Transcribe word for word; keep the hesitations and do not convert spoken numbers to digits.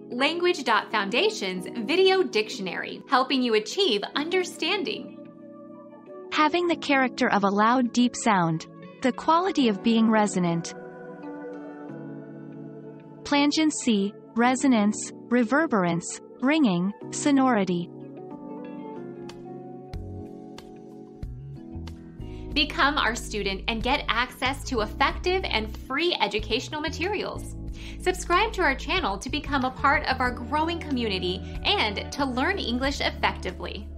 Language Foundation's Video Dictionary, helping you achieve understanding. Having the character of a loud, deep sound. The quality of being resonant. Plangency, resonance, reverberance, ringing, sonority. Become our student and get access to effective and free educational materials. Subscribe to our channel to become a part of our growing community and to learn English effectively.